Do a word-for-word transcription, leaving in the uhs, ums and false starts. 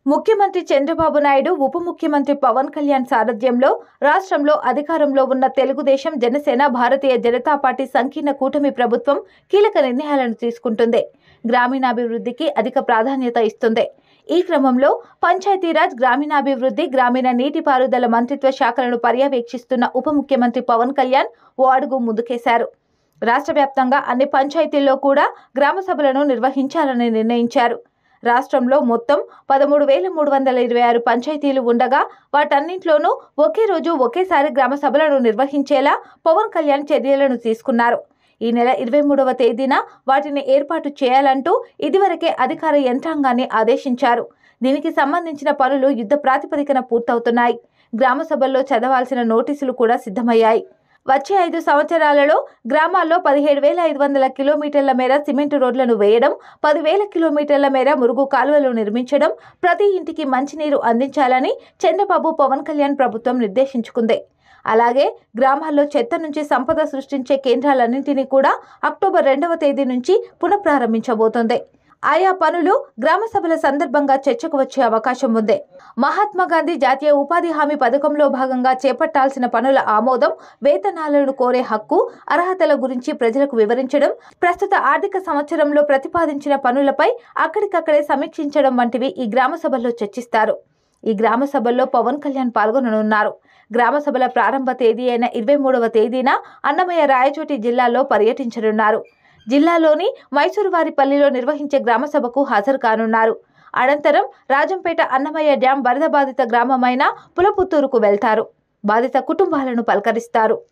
ముఖ్యమంత్రి చంద్రబాబు నాయుడు, ఉప ముఖ్యమంత్రి పవన్ కళ్యాణ్ సారథ్యంలో రాష్ట్రంలో అధికారంలో ఉన్న తెలుగుదేశం, జనసేన, భారతీయ జనతా పార్టీ సంకీర్ణ కూటమి ప్రభుత్వం కీలక నిర్ణయాలను తీసుకుంటుంది. గ్రామీణాభివృద్ధికి అధిక ప్రాధాన్యత ఇస్తుంది. ఈ క్రమంలో పంచాయతీరాజ్, గ్రామీణాభివృద్ధి, గ్రామీణ నీటిపారుదల మంత్రిత్వ శాఖలను పర్యవేక్షిస్తున్న ఉప ముఖ్యమంత్రి పవన్ కళ్యాణ్ ఓ అడుగు ముందుకేశారు. రాష్ట్ర వ్యాప్తంగా అన్ని పంచాయతీల్లో కూడా గ్రామ సభలను నిర్వహించాలని నిర్ణయించారు. రాష్ట్రంలో మొత్తం పదమూడు వేల మూడు వందల ఇరవై ఆరు పంచాయతీలు ఉండగా వాటన్నింటిలోనూ ఒకే రోజు ఒకేసారి గ్రామ సభలను నిర్వహించేలా పవన్ కళ్యాణ్ చర్యలను తీసుకున్నారు. ఈ నెల ఇరవై మూడవ తేదీన వాటిని ఏర్పాటు చేయాలంటూ ఇదివరకే అధికార యంత్రాంగాన్ని ఆదేశించారు. దీనికి సంబంధించిన పనులు యుద్ధ ప్రాతిపదికన పూర్తవుతున్నాయి. గ్రామ సభల్లో చదవాల్సిన నోటీసులు కూడా సిద్ధమయ్యాయి. వచ్చే ఐదు సంవత్సరాలలో గ్రామాల్లో పదిహేడు వేల ఐదు వందల కిలోమీటర్ల మేర సిమెంటు రోడ్లను వేయడం, పదివేల కిలోమీటర్ల మేర మురుగు కాలువలు నిర్మించడం, ప్రతి ఇంటికి మంచినీరు అందించాలని చంద్రబాబు, పవన్ కళ్యాణ్ ప్రభుత్వం నిర్దేశించుకుంది. అలాగే గ్రామాల్లో చెత్త నుంచి సంపద సృష్టించే కేంద్రాలన్నింటినీ కూడా అక్టోబర్ రెండవ తేదీ నుంచి పునఃప్రారంభించబోతోంది. ఆయా పనులు గ్రామ సభల సందర్భంగా చర్చకు వచ్చే అవకాశం ఉంది. మహాత్మా గాంధీ జాతీయ ఉపాధి హామీ పథకంలో భాగంగా చేపట్టాల్సిన పనుల ఆమోదం, వేతనాలను కోరే హక్కు, అర్హతల గురించి ప్రజలకు వివరించడం, ప్రస్తుత ఆర్థిక సంవత్సరంలో ప్రతిపాదించిన పనులపై అక్కడికక్కడే సమీక్షించడం వంటివి ఈ గ్రామ సభల్లో చర్చిస్తారు. ఈ గ్రామ సభల్లో పవన్ కళ్యాణ్ పాల్గొననున్నారు. గ్రామ సభల ప్రారంభ తేదీ అయిన ఇరవై మూడవ తేదీన అన్నమయ్య, రాయచోటి జిల్లాల్లో పర్యటించనున్నారు. జిల్లాలోని మైసూరువారిపల్లిలో నిర్వహించే గ్రామ సభకు హాజరు కానున్నారు. అనంతరం రాజంపేట అన్నమయ్య డ్యాం వరద బాధిత గ్రామమైన పులపుత్తూరుకు వెళ్తారు. బాధిత కుటుంబాలను పలకరిస్తారు.